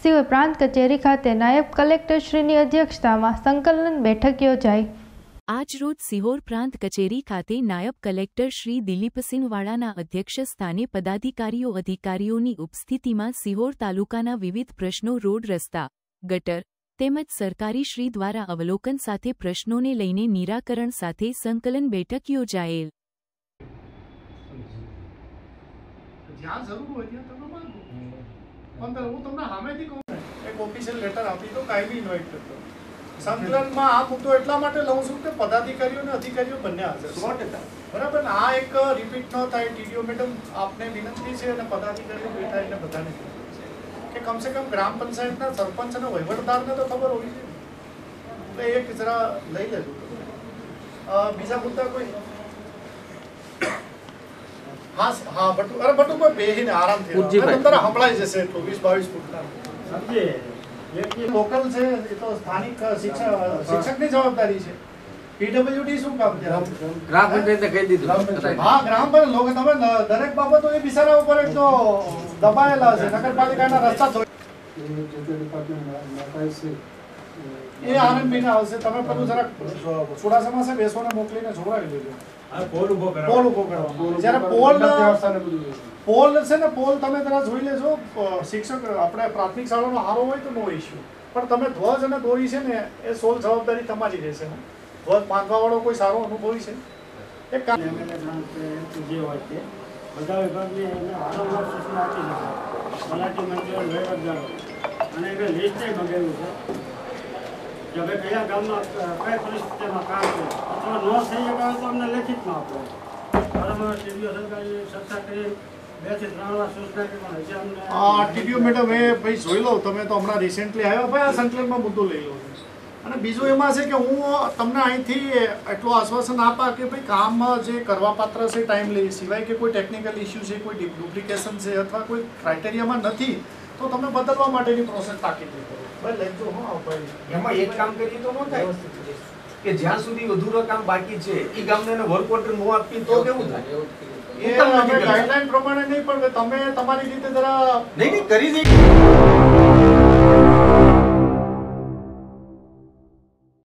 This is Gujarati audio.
સિહોર પ્રાંત કચેરી ખાતે નાયબ કલેક્ટરશ્રીની અધ્યક્ષતામાં સંકલન બેઠક યોજાઈ। આજરોજ સિહોર પ્રાંત કચેરી ખાતે નાયબ કલેક્ટર શ્રી દિલીપસિંહ વાળાના અધ્યક્ષ સ્થાને પદાધિકારીઓ અધિકારીઓની ઉપસ્થિતિમાં સિહોર તાલુકાના વિવિધ પ્રશ્નો રોડ રસ્તા ગટર તેમજ સરકારી શ્રી દ્વારા અવલોકન સાથે પ્રશ્નોને લઈને નિરાકરણ સાથે સંકલન બેઠક યોજાયેલ। संकलन में आ मुद्दो एटला माटे लઉં છું કે પદાધિકારીઓ અને અધિકારીઓ બંને હાજર છે। બરાબર ને? આ એક રિપીટ ન થાય। ટીડીઓ મેડમ આપને વિનંતી છે અને પદાધિકારીઓ બેઠા એટલે બધાને કે કમ સે કમ ગ્રામ પંચાયતના સરપંચ અને વહીવટદારને તો ખબર હોવી જોઈએ। એટલે એક જરા લઈ લેજો। બીજા મુદ્દા કોઈ? હા હા બટુ અરે બટુ કોઈ બેહીને આરામથી અંદર સંભળાઈ જશે। 22 ફૂટના સમજે ये लोकल से तो स्थानिक शिक्षक की जवाबदारी है। पीडब्ल्यूडी શું કામ છે? ગ્રામ પંચાયતને કહી દીધું। હા ગ્રામ પંચાયત લોકો તમે દરેક બાબતો એ બિચારા ઉપર એક તો દબાયેલા છે। નગરપાલિકાના રસ્તા ધોઈ એ આરએમપી ના આવશે। તમે પેલું જરા સુડાસમાં છે બેસોને મોકલીને જોડાવી લેજો। પોલ ઉભો કરવા જ્યારે પોલ છે ને પોલ તમે જરા જોઈ લેજો। શિક્ષક આપણે પ્રાથમિક શાળાનો હારો હોય તો નો ઇશ્યુ, પણ તમે ધ્વજ અને દોરી છે ને એ સોલ જવાબદારી તમારી રહેશે। ધ્વજ બાંધવા વાળો કોઈ સારો અનુભવી છે? એક કામ જે હોય છે બધા વિભાગને વારંવાર સૂચના આપી છે। તલાટી મંત્રી વહીવટદારો અને એ લિસ્ટ મંગાવ્યું છે કે ભાઈ કયા ગામમાં કઈ પરિસ્થિતિમાં કામ છે અથવા ન થઈ શકે તો અમને લેખિતમાં આપો। વારંવાર ટીડીઓ સરકારી ચર્ચા કરી 2 થી 3 વાર સૂચના કરી પણ હજી અમને ટીડીઓ મેડમ એ ભાઈ જોઈ લો। તમે તો હમણાં રિસેન્ટલી આવ્યા ભાઈ, આ સંકલનમાં મુદ્દો લઈ લો। અને બીજું એમાં છે કે હું તમને અહીંથી એટલું આશ્વાસન આપા કે ભાઈ કામ જે કરવા પાત્ર છે ટાઈમ લે, સિવાય કે કોઈ ટેકનિકલ ઇસ્યુ છે, કોઈ ડુપ્લિકેશન છે અથવા કોઈ ક્રાઇટેરિયામાં નથી તો તમે બદલવા માટેની પ્રોસેસ તાકીદ કરો। ભાઈ લેજો હા ભાઈ એમાં એક કામ કરીએ તો ન થાય કે જ્યાં સુધી અધૂરા કામ બાકી છે એ ગામને વર્ક ઓર્ડર નો આપી તો કેવું થાય? એ ગાઈડલાઈન પ્રમાણે નહીં, પણ તમે તમારી રીતે જરા નહીં કરી દે।